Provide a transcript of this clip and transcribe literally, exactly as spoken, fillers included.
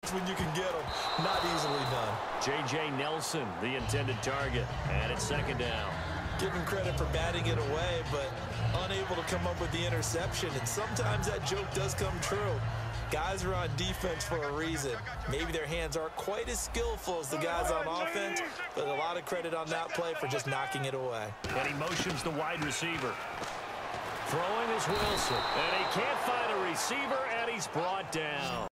yards when you can get them. Not easily done. J J Nelson, the intended target. And it's second down. Give him credit for batting it away, but unable to come up with the interception. And sometimes that joke does come true. Guys are on defense for a reason. Maybe their hands aren't quite as skillful as the guys on offense, but a lot of credit on that play for just knocking it away. And he motions the wide receiver. Throwing is Wilson. And he can't find a receiver, and he's brought down.